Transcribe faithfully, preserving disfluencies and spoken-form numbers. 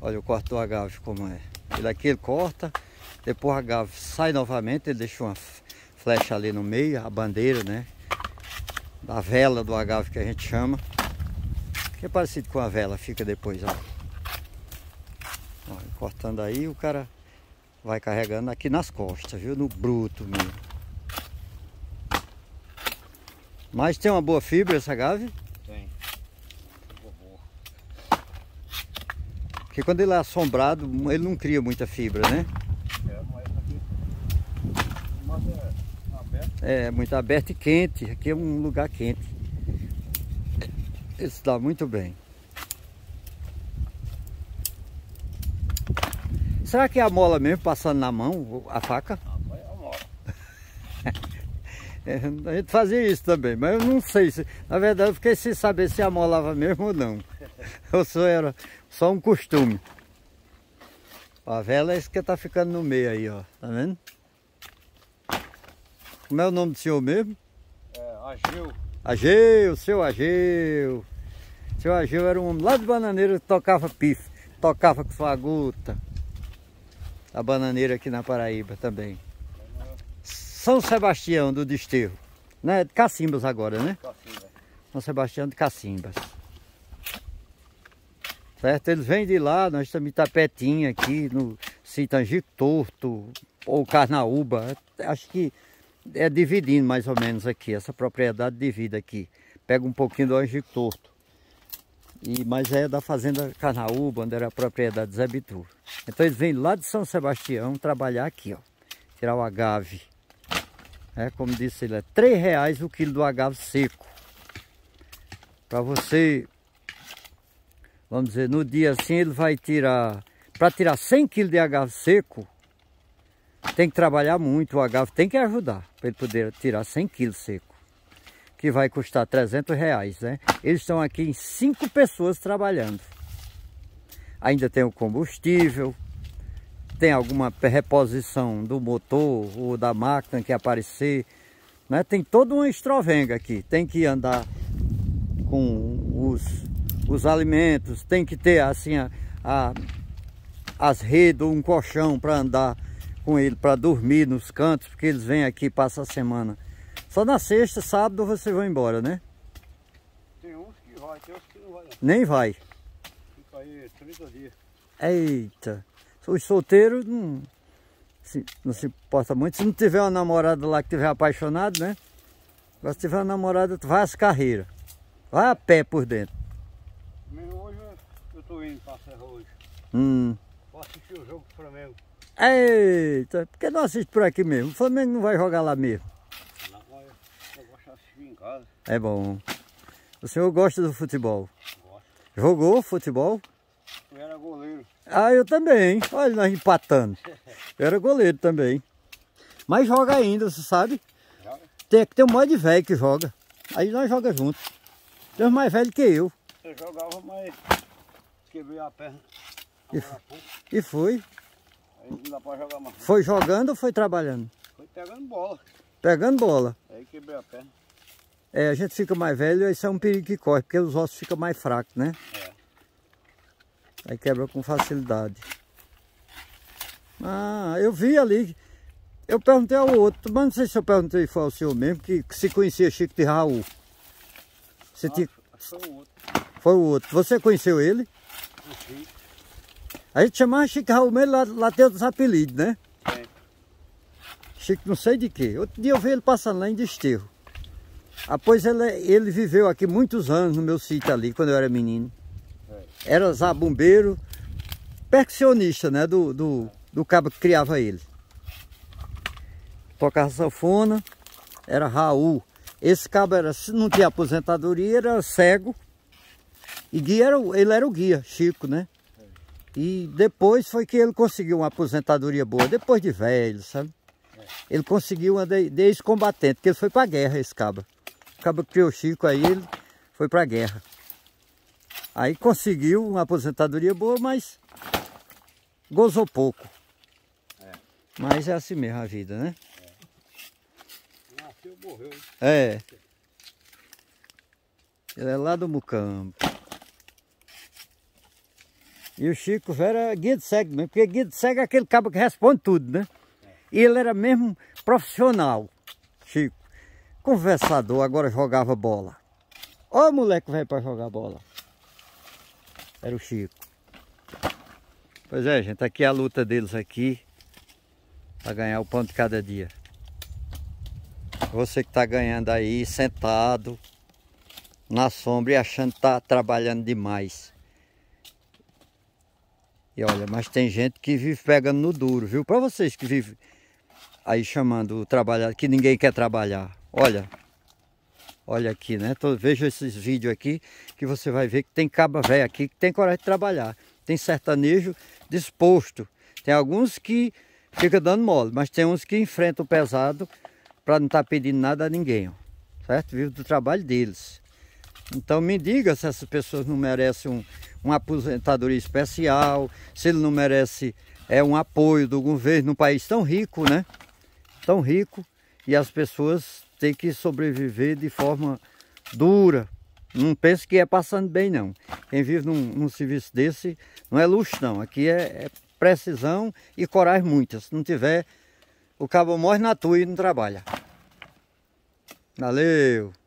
Olha o corte do agave como é. Ele aqui ele corta, depois o agave sai novamente, ele deixa uma flecha ali no meio, a bandeira, né? Da vela do agave que a gente chama. Que é parecido com a vela, fica depois, ó. Olha, cortando aí, o cara vai carregando aqui nas costas, viu? No bruto mesmo. Mas tem uma boa fibra essa agave? Tem. Porque quando ele é assombrado, ele não cria muita fibra, né? É, mas aqui mas é aberto. É, muito aberto e quente. Aqui é um lugar quente. Ele se dá muito bem. Será que é a mola mesmo passando na mão, a faca? Ah, foi a mola. É, a gente fazia isso também, mas eu não sei se... Na verdade eu fiquei sem saber se amolava mesmo ou não. Ou só era só um costume. A vela é isso que tá ficando no meio aí, ó. Tá vendo? Como é o nome do senhor mesmo? É, Ageu. Ageu, seu Ageu. Seu Ageu era um homem lá de Bananeira que tocava pife. Tocava com sua guta. A bananeira aqui na Paraíba também. São Sebastião do Desterro. Né? De Cacimbas agora, né? Cacimba. São Sebastião de Cacimbas. Certo? Eles vêm de lá, nós estamos em Itapetinha aqui, no sítio Angico Torto, ou Carnaúba. Acho que é dividindo mais ou menos aqui, essa propriedade divide aqui. Pega um pouquinho do Angico Torto. E, mas é da fazenda Carnaúba, onde era a propriedade de Zé Bitur. Então eles vêm lá de São Sebastião trabalhar aqui, ó. Tirar o agave. É, como disse ele, é três reais o quilo do agave seco. Para você, vamos dizer, no dia assim ele vai tirar... Para tirar cem quilos de agave seco, tem que trabalhar muito, o agave tem que ajudar para ele poder tirar cem quilos seco. Que vai custar trezentos reais, né? Eles estão aqui em cinco pessoas trabalhando. Ainda tem o combustível, tem alguma reposição do motor ou da máquina que aparecer, né? Tem toda uma estrovenga aqui. Tem que andar com os, os alimentos, tem que ter assim a, a, as redes ou um colchão para andar com ele, para dormir nos cantos, porque eles vêm aqui e passam a semana. Só na sexta, sábado vocês vão embora, né? Tem uns que vai, tem uns que não vai não. Nem vai. Fica aí trinta dias. Eita. Os solteiros não se, não se importa muito. Se não tiver uma namorada lá que tiver apaixonado, né? Mas se tiver uma namorada, tu vai às carreiras. Vai a pé por dentro. Mesmo hoje eu tô indo pra Serra hoje. Hum. Vou assistir o jogo do Flamengo. Eita. Por que não assiste por aqui mesmo? O Flamengo não vai jogar lá mesmo. Lá vai, eu gosto de assistir em casa. É bom. O senhor gosta do futebol? Gosto. Jogou futebol? Eu era goleiro. Ah, eu também. Olha, nós empatando. Eu era goleiro também. Mas joga ainda, você sabe? Joga? Tem que ter um monte de velho que joga. Aí nós jogamos juntos. Tem uns mais velhos que eu. Eu jogava, mas quebrei a perna. E, Agora há pouco. e foi. Aí não dá pra jogar mais. Foi jogando ou foi trabalhando? Foi pegando bola. Pegando bola. Aí quebrei a perna. É, a gente fica mais velho e isso é um perigo que corre, porque os ossos ficam mais fracos, né? É. Aí quebra com facilidade. Ah, eu vi ali. Eu perguntei ao outro, mas não sei se eu perguntei foi ao senhor mesmo, que, que se conhecia Chico de Raul. Você Acho, te... acho que foi o outro. Foi o outro. Você conheceu ele? O Chico. A gente chamava Chico de Raul mesmo, lá, lá tem outros apelidos, né? Tem. Chico não sei de quê. Outro dia eu vi ele passando lá em Desterro. Após ele, ele viveu aqui muitos anos no meu sítio ali, quando eu era menino. É. Era zabumbeiro, percussionista, né? Do, do, do cabo que criava ele. Tocava sanfona, era Raul. Esse cabo era, se não tinha aposentadoria, era cego. E guia era, ele era o guia, Chico, né? É. E depois foi que ele conseguiu uma aposentadoria boa, depois de velho, sabe? É. Ele conseguiu uma de, de ex-combatente, porque ele foi pra guerra, esse cabo. O cabo que criou o Chico aí, ele foi pra guerra. Aí conseguiu uma aposentadoria boa, mas gozou pouco. É. Mas é assim mesmo a vida, né? É. Nasceu, morreu. É. Ele é lá do Mucambo. E o Chico era guia de cego mesmo, porque guia de cego é aquele cabo que responde tudo, né? E ele era mesmo profissional, Chico. Conversador, agora jogava bola. Ó o moleque velho para jogar bola. Era o Chico. Pois é, gente, aqui é a luta deles aqui para ganhar o pão de cada dia. Você que está ganhando aí, sentado na sombra e achando que está trabalhando demais. E olha, mas tem gente que vive pegando no duro, viu? Para vocês que vivem aí chamando o trabalhador, que ninguém quer trabalhar. Olha, olha aqui, né? Tô, veja esses vídeos aqui que você vai ver que tem caba velho aqui que tem coragem de trabalhar. Tem sertanejo disposto. Tem alguns que ficam dando mole, mas tem uns que enfrentam o pesado para não estar tá pedindo nada a ninguém, ó, certo? Vive do trabalho deles. Então me diga se essas pessoas não merecem um, uma aposentadoria especial, se ele não merece é, um apoio do governo num país tão rico, né? Tão rico, e as pessoas têm que sobreviver de forma dura. Não pense que é passando bem, não. Quem vive num, num serviço desse não é luxo, não. Aqui é, é precisão e coragem muita. Se não tiver, o cabo morre na tua e não trabalha. Valeu!